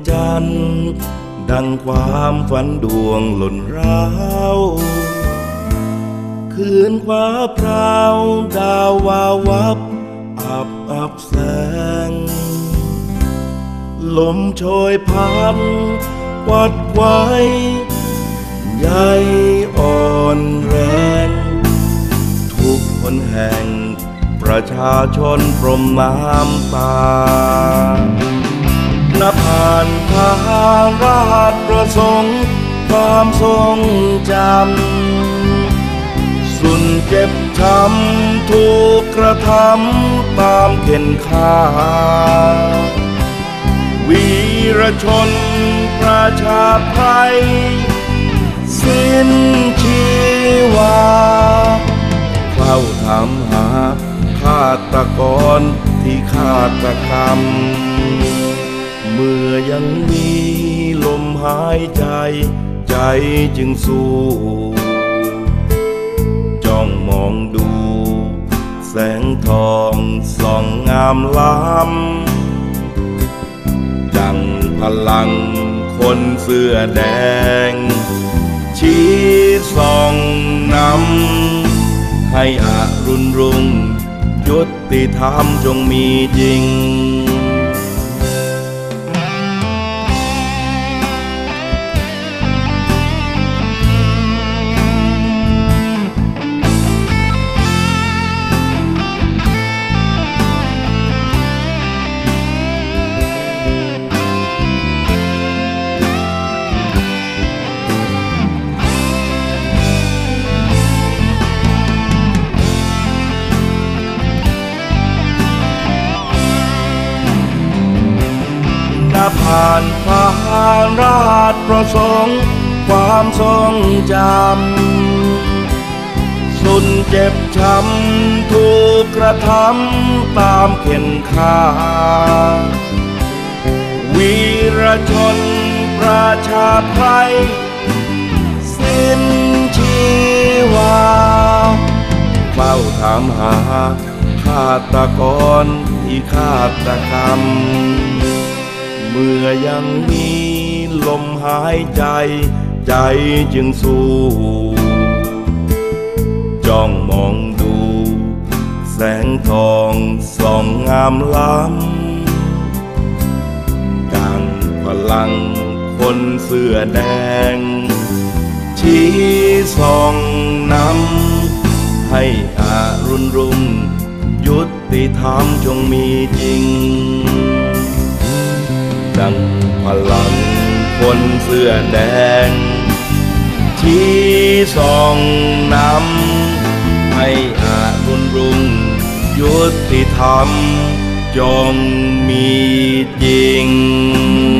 จันทร์ดังความฝันดวงหล่นร้าวคืนฟ้าพราวดาววาววับอับแสงลมโชยพัดวัดไว้ใยอ่อนแรงทุกคนแห่งประชาชนพรมน้ำตานับผ่านทางราชประสงค์ความทรงจำสุนเจ็บช้ำถูกกระทำตามเข็นฆ่าวีรชนประชาไทยสิ้นชีวาเฝ้าถามหาฆาตกรที่ฆาตกรรมเมื่อยังมีลมหายใจใจจึงสู้จ้องมองดูแสงทองส่องงามล้ำดังพลังคนเสื้อแดงชี้ส่องนำให้อรุณรุ่งยุติธรรมจงมีจริงผ่านผ่านราชประสงค์ความทรงจำสุนเจ็บช้ำถูกกระทำตามเข็นฆ่าวีรชนประชาไทยสิ้นชีวาเฝ้าถามหาฆาตกรที่ฆาตกรรมเมื่อยังมีลมหายใจใจจึงสู้จ้องมองดูแสงทองส่องงามล้ำดังพลังคนเสื้อแดงชี้ส่องนำให้อรุณรุ่งยุติธรรมจงมีจริงดังพลังคนเสื้อแดงชี้ส่องนำให้อรุณรุ่งยุติธรรมจงมีจริง